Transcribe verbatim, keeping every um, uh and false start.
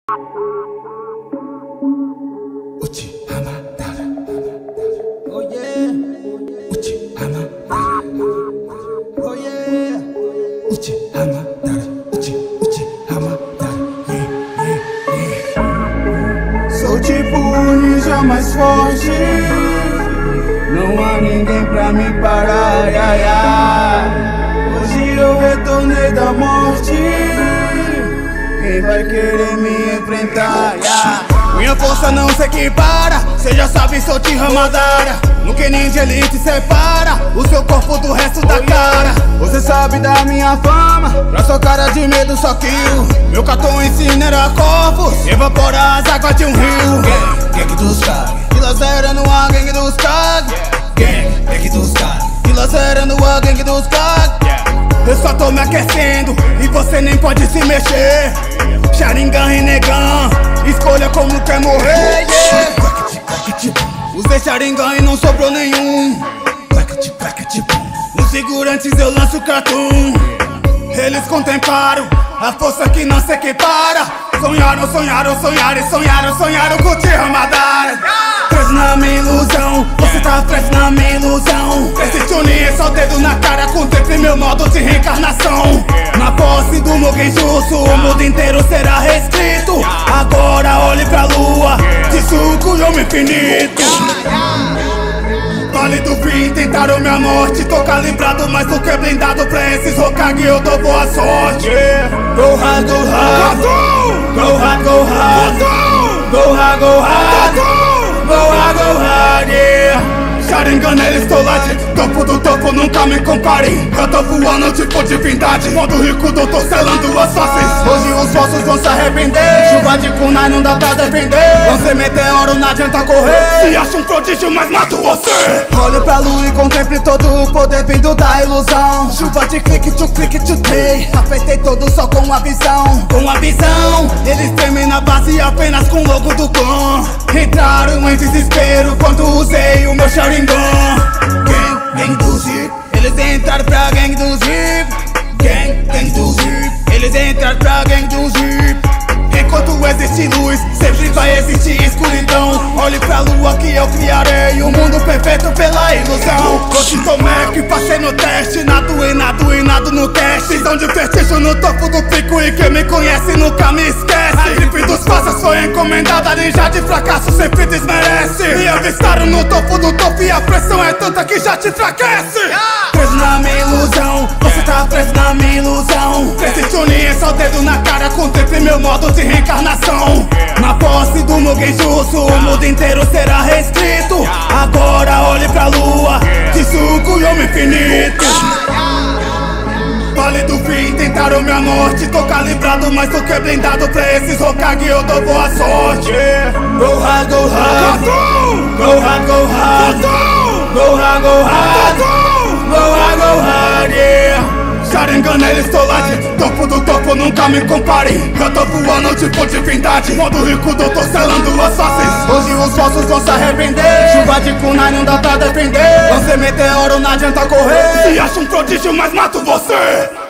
Uchi Hamadara. Oh yeah. Uchi Hamadara. Oh yeah. Uchi Hamadara. Uchi, Uchi Hamadara. Yeah, yeah, yeah. Sou tipo o ninja mais forte. Não há ninguém pra me parar. Ai, ai. Hoje eu retornei da morte. Quem vai querer me enfrentar? Yeah. Minha força não se equipara, cê já sabe, sou de Hamadara. No que ninja ele te separa o seu corpo do resto da cara. Você sabe da minha fama, pra sua cara de medo só kill. Meu cartão incinera corpos, evapora as águas de um rio. Gang, gang dos caras. Vila Zero no ar, gangue dos cag. Gang, gang dos caras. Vila Zero no ar, gangue dos cag. Eu só tô me aquecendo e você nem pode se mexer. Sharingan Rinnegan, escolha como quer morrer, yeah. Usei Sharingan e não sobrou nenhum. Nos figurantes eu lanço cartoon. Eles contemplaram a força que não se equipara. Sonharam, sonharam, sonharam, sonharam, sonharam com o Hamadara. Preso na minha ilusão, você tá preso na minha ilusão. Esse tuning é só dedo na cara, contemple meu modo de reencarnação. Na posse do meu genjutsu, o mundo inteiro será reescrito. Agora olhe pra lua, de suco e homem infinito. Vale do fim, tentaram minha morte. Tô calibrado, mas do que blindado. Pra esses Hokage eu dou boa sorte. Go hard, go hard. Go hard, go hard. Go hard, go hard. Go hard, go hard, yeah. Sharingan, eles tô lá de topo do topo, nunca me compare. Eu tô voando tipo divindade. Modo rico, doutor selando as faces. Hoje os vossos vão se arrepender. Chuva de kunai não dá pra defender. Você meteoro, não adianta correr. Se acha um prodígio, mas mato você. Olho pra lua e contemple todo o poder vindo da ilusão. Chuva de clique, to clique, to day. Afetei todo só com a visão. Com a visão, eles tremem na base apenas com o logo do clã. Entraram em desespero quando usei o meu Sharingan. Gang, gang do Zip. Eles entraram pra gang do Zip. Gang, gang do Zip. Eles entraram pra gang do Zip. Enquanto existe luz, sempre vai existir escuridão. Olhe pra lua que eu criarei um mundo perfeito pela ilusão. Hoje sou Mac, passei no teste. Nado e nado e nado no teste. Visão de prestígio no topo do pico. E quem me conhece nunca me esquece. A gripe dos faças foi encomendada. Ninja de fracasso sempre desmerece. Me avistaram no topo do topo e a pressão é tanta que já te enfraquece. Preso na minha ilusão, você tá preso na minha ilusão. Esse tuning é só dedo na cara, contemple meu modo de reencarnação. Na posse do meu genjutsu, o mundo inteiro será reescrito. Agora olhe pra lua, de suco e homem infinito. Vale do fim, tentaram minha morte. Tô calibrado, mas do que blindado. Pra esses Hokage eu dou boa sorte. Go hard, go hard. Go hard, go hard. Go hard, go hard. Go hard, go hard, yeah. Sharingan, eles tô lá de topo do topo, nunca me compare. Eu tô voando tipo divindade. Modo rico, doutor selando as faces. Hoje os vossos vão se arrepender. Chuva de kunai não dá pra defender. Você meteoro, não adianta correr. Se acha um prodígio, mas mato você.